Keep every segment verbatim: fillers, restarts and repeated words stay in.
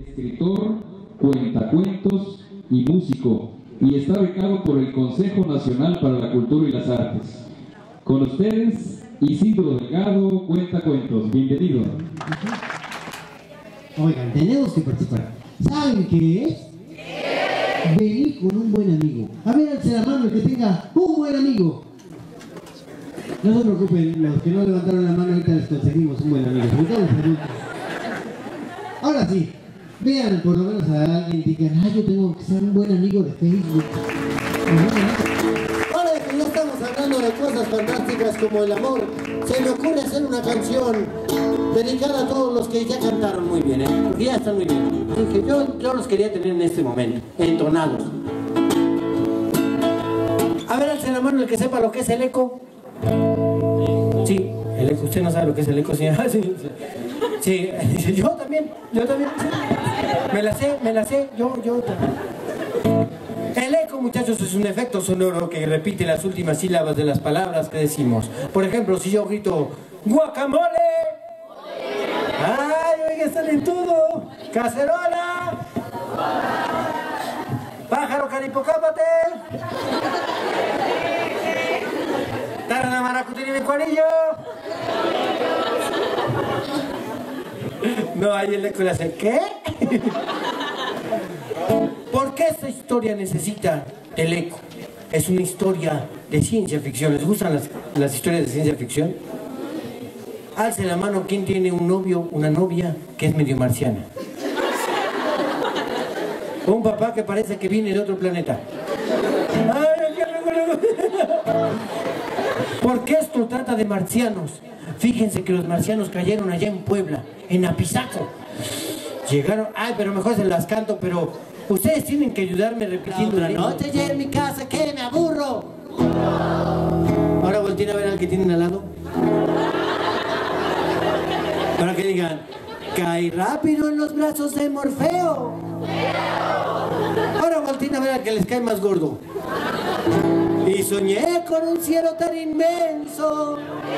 escritor, cuentacuentos y músico, y está becado por el Consejo Nacional para la Cultura y las Artes. Con ustedes, Isidro Delgado, Cuentacuentos. Bienvenido. Oigan, tenemos que participar. ¿Saben qué es? Venir con un buen amigo. A ver, alce la mano el que tenga un buen amigo. No se preocupen, los que no levantaron la mano ahorita les conseguimos un buen amigo. Ahora sí, vean por lo menos a alguien y digan, ah, yo tengo que ser un buen amigo de Facebook. Ahora que ya estamos hablando de cosas fantásticas como el amor, se me ocurre hacer una canción dedicada a todos los que ya cantaron muy bien, ¿eh? Porque ya están muy bien. Dije, yo, yo los quería tener en este momento, entonados. A ver, alce la mano el que sepa lo que es el eco. Sí, el eco. ¿Usted no sabe lo que es el eco, señora? Sí, sí. Sí, yo también, yo también. Sí. Me la sé, me la sé, yo, yo también. El eco, muchachos, es un efecto sonoro que repite las últimas sílabas de las palabras que decimos. Por ejemplo, si yo grito guacamole, ¡ay, oiga, está lentudo! ¡Cacerola! ¡Pájaro caripocápate! ¡Tarana maracutini mi cuarillo! No, ahí el eco le hace ¿qué? ¿Por qué esta historia necesita el eco? Es una historia de ciencia ficción. ¿Les gustan las, las historias de ciencia ficción? Alce la mano quien tiene un novio, una novia que es medio marciana. O un papá que parece que viene de otro planeta. Porque esto trata de marcianos. Fíjense que los marcianos cayeron allá en Puebla, en Apizaco. Llegaron, ay, pero mejor se las canto, pero ustedes tienen que ayudarme repitiendo. La noche ya en mi casa que me aburro. Ahora volteen a ver al que tienen al lado. Para que digan, cae rápido en los brazos de Morfeo. Ahora volteen a ver al que les cae más gordo. Y soñé con un cielo tan inmenso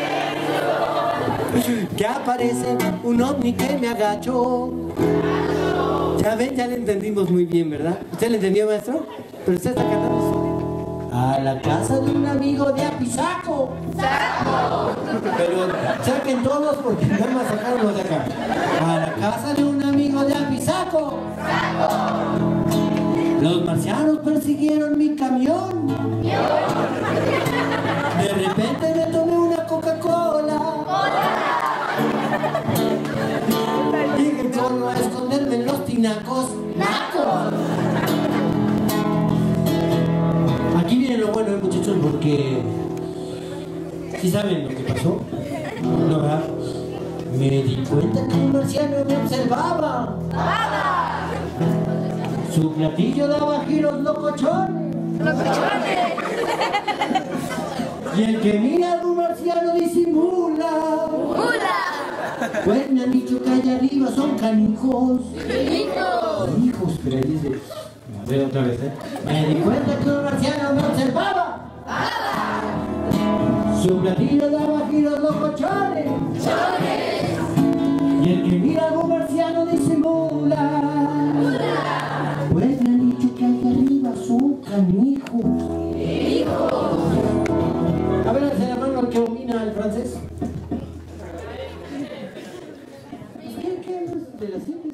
que aparece un ovni que me agachó. Ya ven, ya le entendimos muy bien, ¿verdad? ¿Usted le entendió, maestro? Pero usted está cantando solo. A la casa de un amigo de Apizaco. ¡Saco! Pero saquen todos porque no me sacaron los de acá. A la casa de un amigo de Apizaco. ¡Saco! Los marcianos persiguieron mi camión. De repente me tomé una Coca-Cola. Dije, ¿cómo a esconderme en los tinacos? ¡Nacos! Aquí viene lo bueno, muchachos, porque ¿sí saben lo que pasó? No, ¿verdad? Me di cuenta que un marciano me observaba. Su platillo daba giros locochones. ¡Locochones! Y el que mira a un marciano disimula. ¡Mula! Pues me han dicho que allá arriba son canijos. ¡Canijos! Canijos, pero ahí dice. A ver otra vez, ¿eh? Me di cuenta que un marciano me observaba. Su platillo daba giros locochones. ¡Chones! Y el que mira a un marciano disimula. Pues me han dicho que allá arriba son canijos. ¡Canijos! A ver, alce la mano al que domina el francés. ¿Qué, qué es de la ciencia?